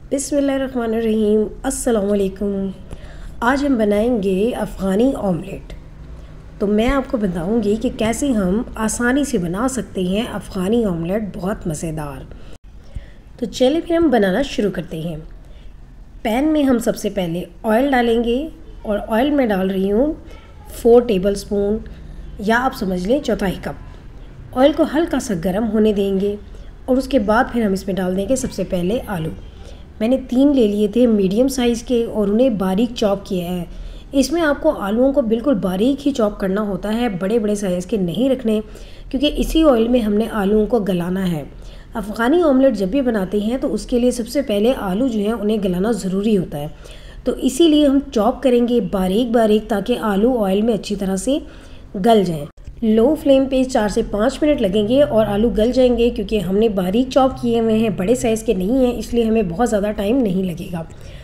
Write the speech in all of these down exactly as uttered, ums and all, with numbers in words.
बिस्मिल्लाहिर्रहमानिर्रहीम। अस्सलाम वालेकुम। आज हम बनाएंगे अफ़गानी ऑमलेट। तो मैं आपको बताऊंगी कि कैसे हम आसानी से बना सकते हैं अफ़गानी ऑमलेट, बहुत मज़ेदार। तो चलिए फिर हम बनाना शुरू करते हैं। पैन में हम सबसे पहले ऑयल डालेंगे और ऑयल में डाल रही हूँ फोर टेबलस्पून या आप समझ लें चौथाई कप। ऑयल को हल्का सा गर्म होने देंगे और उसके बाद फिर हम इसमें डाल देंगे सबसे पहले आलू। मैंने तीन ले लिए थे मीडियम साइज़ के और उन्हें बारीक चॉप किया है। इसमें आपको आलूओं को बिल्कुल बारीक ही चॉप करना होता है, बड़े बड़े साइज़ के नहीं रखने, क्योंकि इसी ऑयल में हमने आलूओं को गलाना है। अफ़गानी ऑमलेट जब भी बनाते हैं तो उसके लिए सबसे पहले आलू जो हैं उन्हें गलाना ज़रूरी होता है। तो इसीलिए हम चॉप करेंगे बारीक बारीक ताकि आलू ऑयल में अच्छी तरह से गल जाएँ। लो फ्लेम पे चार से पाँच मिनट लगेंगे और आलू गल जाएंगे, क्योंकि हमने बारीक चॉप किए हुए हैं, बड़े साइज़ के नहीं हैं, इसलिए हमें बहुत ज़्यादा टाइम नहीं लगेगा।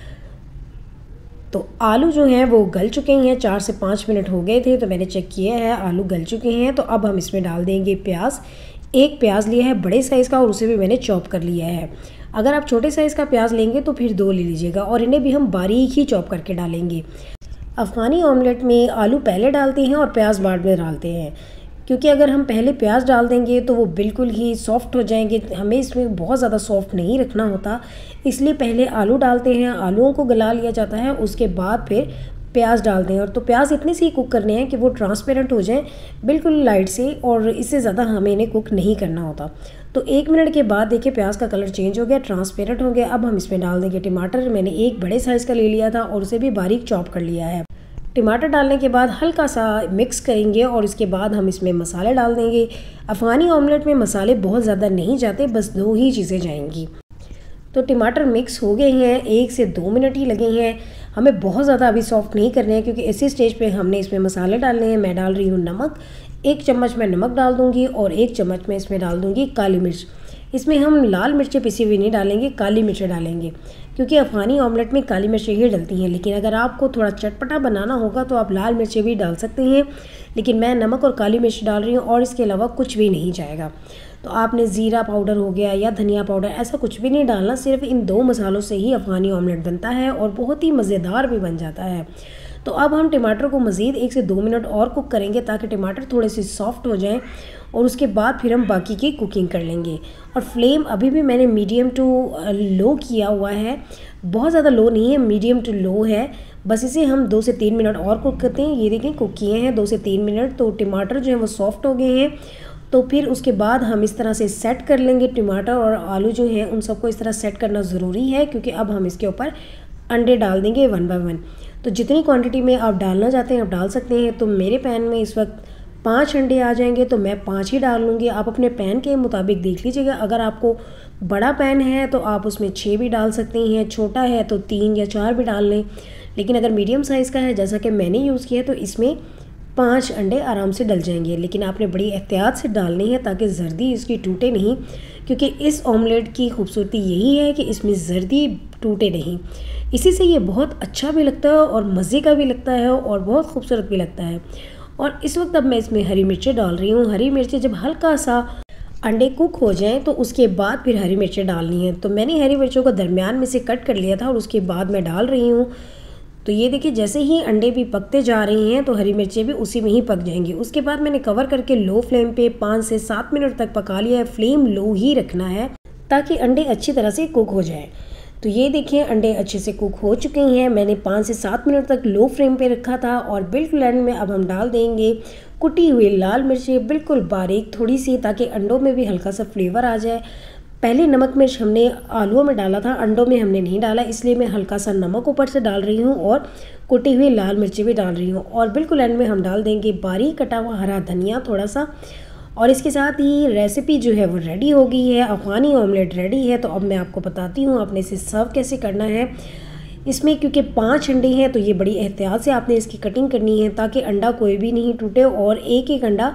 तो आलू जो हैं वो गल चुके हैं, चार से पाँच मिनट हो गए थे तो मैंने चेक किया है, आलू गल चुके हैं। तो अब हम इसमें डाल देंगे प्याज। एक प्याज लिया है बड़े साइज़ का और उसे भी मैंने चॉप कर लिया है। अगर आप छोटे साइज़ का प्याज लेंगे तो फिर दो ले लीजिएगा और इन्हें भी हम बारीक ही चॉप करके डालेंगे। अफ़गानी ऑमलेट में आलू पहले डालते हैं और प्याज बाद में डालते हैं, क्योंकि अगर हम पहले प्याज डाल देंगे तो वो बिल्कुल ही सॉफ़्ट हो जाएंगे। हमें इसमें बहुत ज़्यादा सॉफ़्ट नहीं रखना होता, इसलिए पहले आलू डालते हैं, आलूओं को गला लिया जाता है, उसके बाद फिर प्याज डालते हैं। और तो प्याज इतने से ही कुक करने हैं कि वो ट्रांसपेरेंट हो जाएं बिल्कुल लाइट से, और इससे ज़्यादा हमें इन्हें कुक नहीं करना होता। तो एक मिनट के बाद देखिए प्याज का कलर चेंज हो गया, ट्रांसपेरेंट हो गया। अब हम इसमें डाल देंगे टमाटर। मैंने एक बड़े साइज़ का ले लिया था और उसे भी बारीक चॉप कर लिया है। टमाटर डालने के बाद हल्का सा मिक्स करेंगे और इसके बाद हम इसमें मसाले डाल देंगे। अफ़गानी ऑमलेट में मसाले बहुत ज़्यादा नहीं जाते, बस दो ही चीज़ें जाएंगी। तो टमाटर मिक्स हो गए हैं, एक से दो मिनट ही लगे हैं, हमें बहुत ज़्यादा अभी सॉफ्ट नहीं करने हैं, क्योंकि इसी स्टेज पे हमने इसमें मसाले डालने हैं। मैं डाल रही हूँ नमक, एक चम्मच मैं नमक डाल दूँगी और एक चम्मच मैं इसमें डाल दूँगी काली मिर्च। इसमें हम लाल मिर्चें पिसी हुई नहीं डालेंगे, काली मिर्चें डालेंगे, क्योंकि अफ़गानी ऑमलेट में काली मिर्चें ही डलती हैं। लेकिन अगर आपको थोड़ा चटपटा बनाना होगा तो आप लाल मिर्चें भी डाल सकते हैं, लेकिन मैं नमक और काली मिर्च डाल रही हूँ और इसके अलावा कुछ भी नहीं जाएगा। तो आपने ज़ीरा पाउडर हो गया या धनिया पाउडर, ऐसा कुछ भी नहीं डालना, सिर्फ इन दो मसालों से ही अफ़गानी ऑमलेट बनता है और बहुत ही मज़ेदार भी बन जाता है। तो अब हम टमाटर को मज़ीद एक से दो मिनट और कुक करेंगे ताकि टमाटर थोड़े से सॉफ्ट हो जाएं, और उसके बाद फिर हम बाकी की कुकिंग कर लेंगे। और फ्लेम अभी भी मैंने मीडियम टू लो किया हुआ है, बहुत ज़्यादा लो नहीं है, मीडियम टू लो है। बस इसे हम दो से तीन मिनट और कुक करते हैं। ये देखें कुक किए हैं दो से तीन मिनट, तो टमाटर जो है वो सॉफ्ट हो गए हैं। तो फिर उसके बाद हम इस तरह से सेट कर लेंगे। टमाटर और आलू जो हैं उन सबको इस तरह सेट करना ज़रूरी है, क्योंकि अब हम इसके ऊपर अंडे डाल देंगे वन बाय वन। तो जितनी क्वांटिटी में आप डालना चाहते हैं आप डाल सकते हैं। तो मेरे पैन में इस वक्त पाँच अंडे आ जाएंगे तो मैं पाँच ही डाल लूँगी। आप अपने पैन के मुताबिक देख लीजिएगा, अगर आपको बड़ा पैन है तो आप उसमें छः भी डाल सकते हैं, छोटा है तो तीन या चार भी डाल लें। लेकिन अगर मीडियम साइज़ का है जैसा कि मैंने यूज़ किया तो इसमें पाँच अंडे आराम से डल जाएंगे। लेकिन आपने बड़ी एहतियात से डालनी है ताकि जर्दी इसकी टूटे नहीं, क्योंकि इस ऑमलेट की खूबसूरती यही है कि इसमें जर्दी टूटे नहीं। इसी से ये बहुत अच्छा भी लगता है और मज़े का भी लगता है और बहुत खूबसूरत भी लगता है। और इस वक्त अब मैं इसमें हरी मिर्चें डाल रही हूँ। हरी मिर्चें जब हल्का सा अंडे कुक हो जाएं तो उसके बाद फिर हरी मिर्चें डालनी हैं। तो मैंने हरी मिर्चों को दरमियान में से कट कर लिया था और उसके बाद मैं डाल रही हूँ। तो ये देखिए जैसे ही अंडे भी पकते जा रहे हैं तो हरी मिर्चें भी उसी में ही पक जाएंगी। उसके बाद मैंने कवर करके लो फ्लेम पे पाँच से सात मिनट तक पका लिया है। फ्लेम लो ही रखना है ताकि अंडे अच्छी तरह से कुक हो जाएं। तो ये देखिए अंडे अच्छे से कुक हो चुके हैं। मैंने पाँच से सात मिनट तक लो फ्लेम पे रखा था और बिल्कुल एंड में अब हम डाल देंगे कुटी हुई लाल मिर्चें, बिल्कुल बारीक थोड़ी सी, ताकि अंडों में भी हल्का सा फ्लेवर आ जाए। पहले नमक मिर्च हमने आलूओं में डाला था, अंडों में हमने नहीं डाला, इसलिए मैं हल्का सा नमक ऊपर से डाल रही हूँ और कुटी हुई लाल मिर्चें भी डाल रही हूँ। और बिल्कुल एंड में हम डाल देंगे बारीक कटा हुआ हरा धनिया थोड़ा सा। और इसके साथ ही रेसिपी जो है वो रेडी हो गई है, अफ़गानी ऑमलेट रेडी है। तो अब मैं आपको बताती हूँ आपने इसे सर्व कैसे करना है। इसमें क्योंकि पाँच अंडे हैं तो ये बड़ी एहतियात से आपने इसकी कटिंग करनी है ताकि अंडा कोई भी नहीं टूटे और एक एक अंडा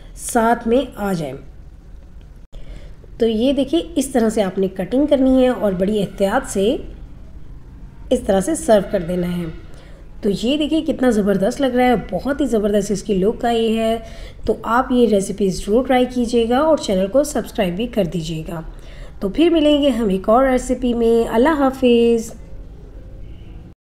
साथ में आ जाए। तो ये देखिए इस तरह से आपने कटिंग करनी है और बड़ी एहतियात से इस तरह से सर्व कर देना है। तो ये देखिए कितना ज़बरदस्त लग रहा है, बहुत ही ज़बरदस्त इसकी लुक आई है। तो आप ये रेसिपी ज़रूर ट्राई कीजिएगा और चैनल को सब्सक्राइब भी कर दीजिएगा। तो फिर मिलेंगे हम एक और रेसिपी में। अल्लाह हाफिज़।